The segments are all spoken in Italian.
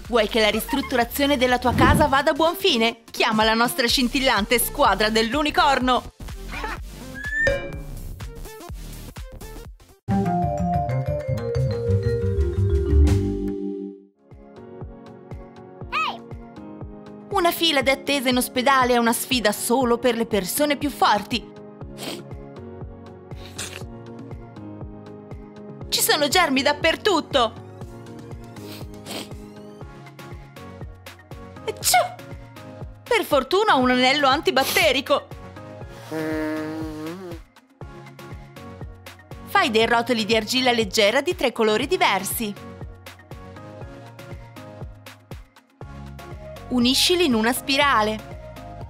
Vuoi che la ristrutturazione della tua casa vada a buon fine? Chiama la nostra scintillante squadra dell'unicorno! Una fila di attesa in ospedale è una sfida solo per le persone più forti. Ci sono germi dappertutto! Per fortuna ho un anello antibatterico! Fai dei rotoli di argilla leggera di 3 colori diversi. Uniscili in una spirale.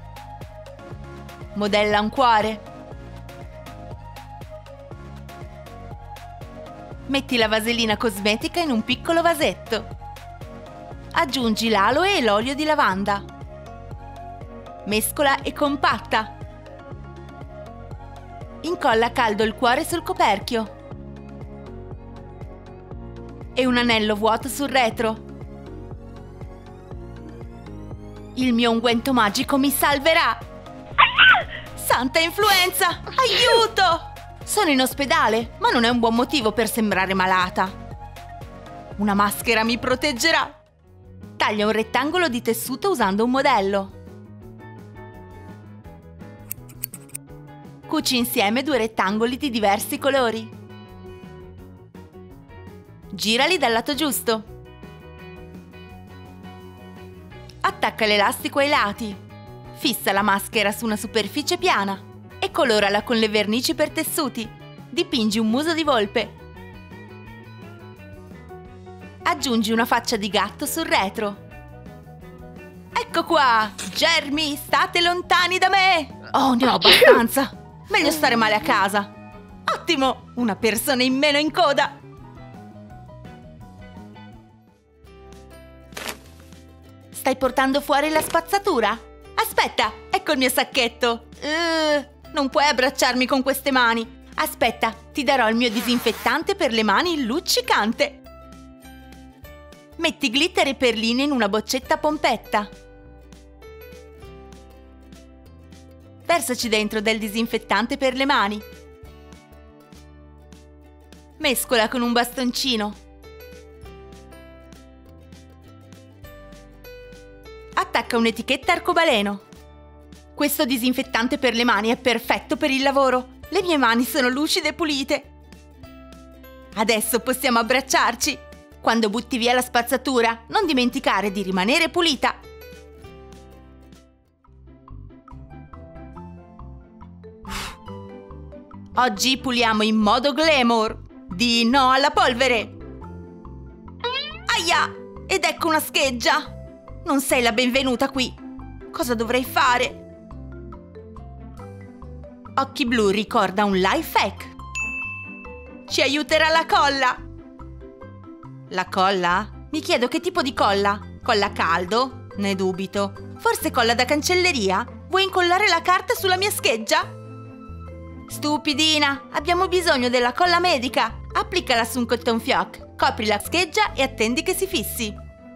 Modella un cuore. Metti la vasellina cosmetica in un piccolo vasetto. Aggiungi l'aloe e l'olio di lavanda. Mescola e compatta. Incolla a caldo il cuore sul coperchio. E un anello vuoto sul retro. Il mio unguento magico mi salverà! Santa influenza! Aiuto! Sono in ospedale, ma non è un buon motivo per sembrare malata. Una maschera mi proteggerà! Taglia un rettangolo di tessuto usando un modello. Cuci insieme 2 rettangoli di diversi colori. Girali dal lato giusto. Attacca l'elastico ai lati. Fissa la maschera su una superficie piana e colorala con le vernici per tessuti. Dipingi un muso di volpe. Aggiungi una faccia di gatto sul retro. Ecco qua! Germi, state lontani da me! Oh, ne ho abbastanza! Meglio stare male a casa. Ottimo! Una persona in meno in coda! Stai portando fuori la spazzatura? Aspetta, ecco il mio sacchetto! Non puoi abbracciarmi con queste mani! Aspetta, ti darò il mio disinfettante per le mani luccicante! Metti glitter e perline in una boccetta a pompetta. Versaci dentro del disinfettante per le mani. Mescola con un bastoncino. Attacca un'etichetta arcobaleno. Questo disinfettante per le mani è perfetto per il lavoro. Le mie mani sono lucide e pulite. Adesso possiamo abbracciarci. Quando butti via la spazzatura, non dimenticare di rimanere pulita. Oggi puliamo in modo glamour. Di no alla polvere. Aia! Ed ecco una scheggia. Non sei la benvenuta qui. Cosa dovrei fare? Occhi blu ricorda un life hack. Ci aiuterà la colla. La colla? Mi chiedo che tipo di colla. Colla a caldo? Ne dubito. Forse colla da cancelleria? Vuoi incollare la carta sulla mia scheggia? Stupidina, abbiamo bisogno della colla medica. Applicala su un cotton fioc, copri la scheggia e attendi che si fissi.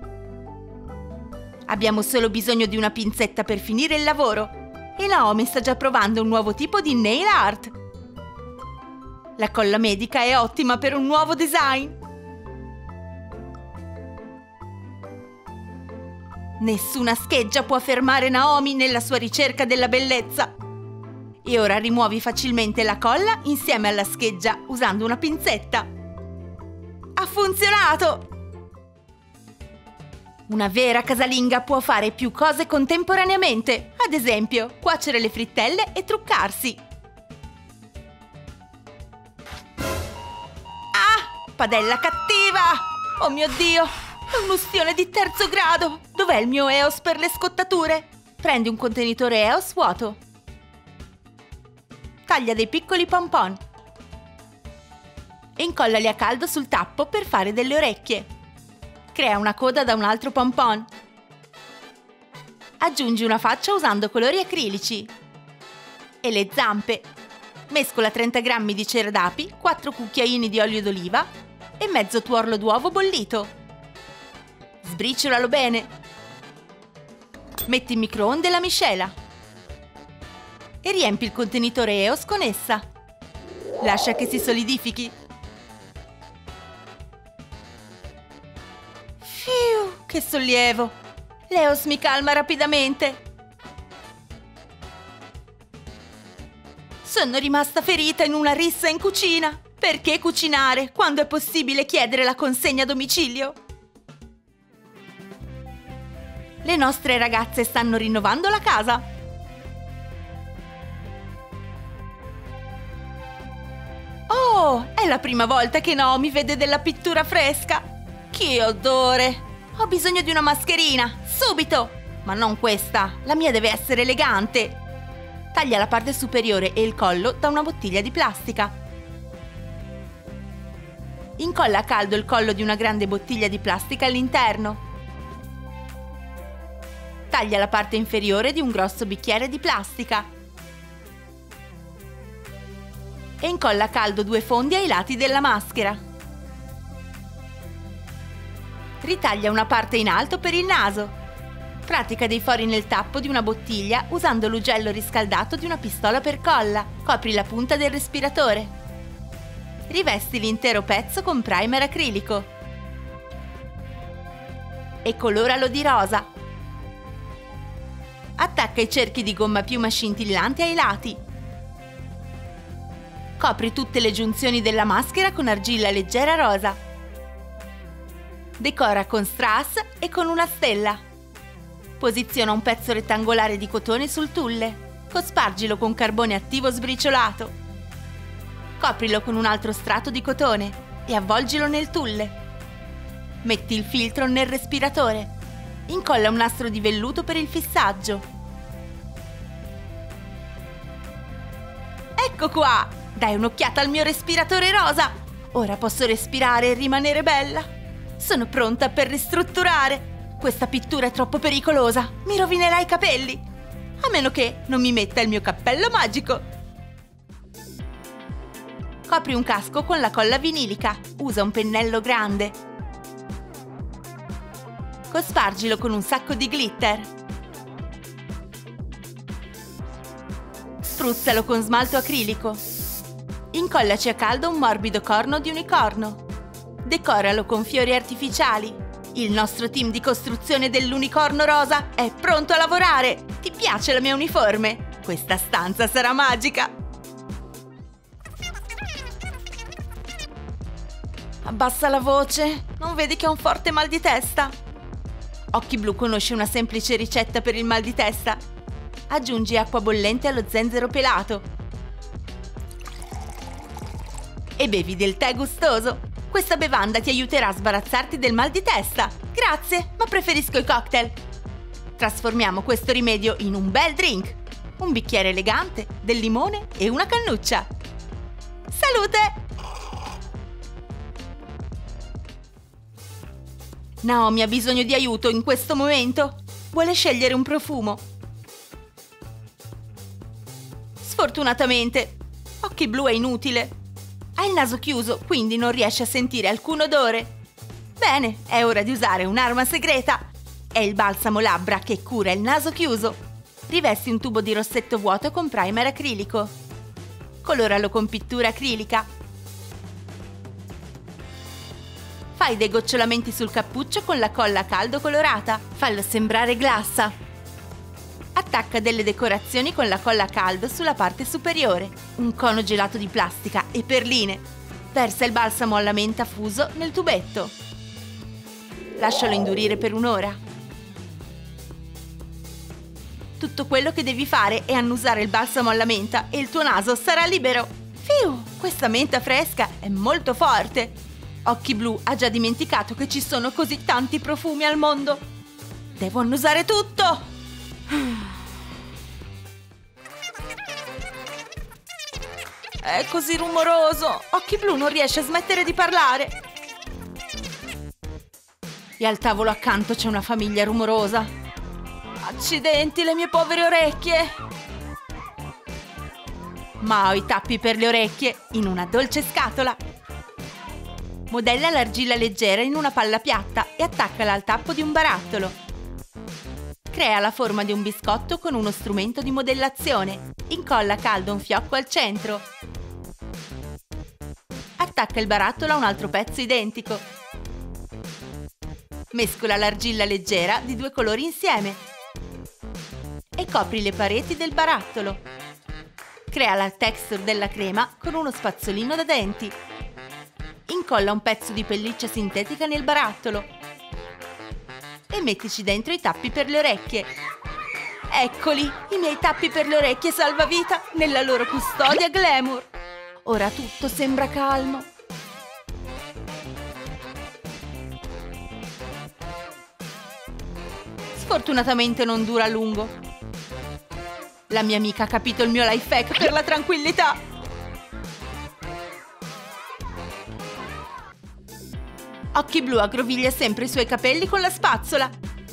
Abbiamo solo bisogno di una pinzetta per finire il lavoro. E Naomi sta già provando un nuovo tipo di nail art. La colla medica è ottima per un nuovo design. Nessuna scheggia può fermare Naomi nella sua ricerca della bellezza. E ora rimuovi facilmente la colla insieme alla scheggia usando una pinzetta. Ha funzionato! Una vera casalinga può fare più cose contemporaneamente, ad esempio cuocere le frittelle e truccarsi. Ah! Padella cattiva! Oh mio Dio! È un'ustione di 3° grado! Dov'è il mio EOS per le scottature? Prendi un contenitore EOS vuoto. Taglia dei piccoli pompon. E incollali a caldo sul tappo per fare delle orecchie. Crea una coda da un altro pompon. Aggiungi una faccia usando colori acrilici. E le zampe. Mescola 30 g di cera d'api, 4 cucchiaini di olio d'oliva e mezzo tuorlo d'uovo bollito. Sbriciolalo bene. Metti in microonde la miscela e riempi il contenitore EOS con essa. Lascia che si solidifichi. Fiu, che sollievo! L'EOS mi calma rapidamente. Sono rimasta ferita in una rissa in cucina. Perché cucinare quando è possibile chiedere la consegna a domicilio? Le nostre ragazze stanno rinnovando la casa. Oh, è la prima volta che Naomi vede della pittura fresca. Che odore! Ho bisogno di una mascherina, subito! Ma non questa, la mia deve essere elegante. Taglia la parte superiore e il collo da una bottiglia di plastica. Incolla a caldo il collo di una grande bottiglia di plastica all'interno. Taglia la parte inferiore di un grosso bicchiere di plastica. E incolla a caldo 2 fondi ai lati della maschera. Ritaglia una parte in alto per il naso. Pratica dei fori nel tappo di una bottiglia usando l'ugello riscaldato di una pistola per colla. Copri la punta del respiratore. Rivesti l'intero pezzo con primer acrilico. E coloralo di rosa. Attacca i cerchi di gomma piuma scintillanti ai lati. Copri tutte le giunzioni della maschera con argilla leggera rosa. Decora con strass e con una stella. Posiziona un pezzo rettangolare di cotone sul tulle. Cospargilo con carbone attivo sbriciolato. Coprilo con un altro strato di cotone e avvolgilo nel tulle. Metti il filtro nel respiratore. Incolla un nastro di velluto per il fissaggio. Ecco qua! Dai un'occhiata al mio respiratore rosa! Ora posso respirare e rimanere bella. Sono pronta per ristrutturare. Questa pittura è troppo pericolosa. Mi rovinerà i capelli. A meno che non mi metta il mio cappello magico. Copri un casco con la colla vinilica. Usa un pennello grande. Cospargilo con un sacco di glitter. Spruzzalo con smalto acrilico. Incollaci a caldo un morbido corno di unicorno. Decoralo con fiori artificiali. Il nostro team di costruzione dell'unicorno rosa è pronto a lavorare! Ti piace la mia uniforme? Questa stanza sarà magica! Abbassa la voce, non vedi che ho un forte mal di testa? Occhi Blu conosce una semplice ricetta per il mal di testa. Aggiungi acqua bollente allo zenzero pelato. E bevi del tè gustoso. Questa bevanda ti aiuterà a sbarazzarti del mal di testa. Grazie, ma preferisco i cocktail. Trasformiamo questo rimedio in un bel drink. Un bicchiere elegante, del limone e una cannuccia. Salute! Naomi ha bisogno di aiuto in questo momento. Vuole scegliere un profumo. Sfortunatamente, Occhi Blu è inutile. Ha il naso chiuso, quindi non riesce a sentire alcun odore. Bene, è ora di usare un'arma segreta. È il balsamo labbra che cura il naso chiuso. Rivesti un tubo di rossetto vuoto con primer acrilico. Coloralo con pittura acrilica. Fai dei gocciolamenti sul cappuccio con la colla a caldo colorata. Fallo sembrare glassa. Attacca delle decorazioni con la colla a caldo sulla parte superiore. Un cono gelato di plastica e perline. Versa il balsamo alla menta fuso nel tubetto. Lascialo indurire per un'ora. Tutto quello che devi fare è annusare il balsamo alla menta e il tuo naso sarà libero. Fiu, questa menta fresca è molto forte. Occhi Blu ha già dimenticato che ci sono così tanti profumi al mondo. Devo annusare tutto! È così rumoroso. Occhi Blu non riesce a smettere di parlare. E al tavolo accanto c'è una famiglia rumorosa. Accidenti, le mie povere orecchie! Ma ho i tappi per le orecchie in una dolce scatola. Modella l'argilla leggera in una palla piatta e attaccala al tappo di un barattolo. Crea la forma di un biscotto con uno strumento di modellazione. Incolla a caldo un fiocco al centro. Attacca il barattolo a un altro pezzo identico. Mescola l'argilla leggera di 2 colori insieme e copri le pareti del barattolo. Crea la texture della crema con uno spazzolino da denti. Incolla un pezzo di pelliccia sintetica nel barattolo e mettici dentro i tappi per le orecchie. Eccoli, i miei tappi per le orecchie salvavita nella loro custodia glamour. Ora tutto sembra calmo. Sfortunatamente non dura a lungo. La mia amica ha capito il mio life hack per la tranquillità. Occhi Blu aggroviglia sempre i suoi capelli con la spazzola.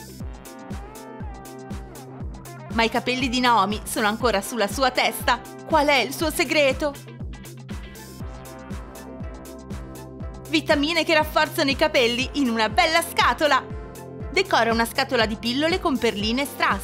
Ma i capelli di Naomi sono ancora sulla sua testa. Qual è il suo segreto? Vitamine che rafforzano i capelli in una bella scatola. Decora una scatola di pillole con perline e strass.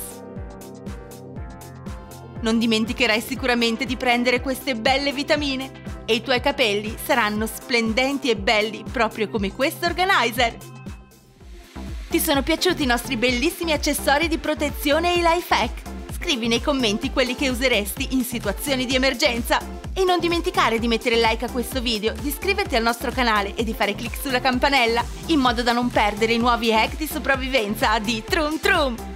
Non dimenticherai sicuramente di prendere queste belle vitamine e i tuoi capelli saranno splendenti e belli proprio come questo organizer. Ti sono piaciuti i nostri bellissimi accessori di protezione e i life hack? Scrivi nei commenti quelli che useresti in situazioni di emergenza. E non dimenticare di mettere like a questo video, di iscriverti al nostro canale e di fare clic sulla campanella, in modo da non perdere i nuovi hack di sopravvivenza di Troom Troom!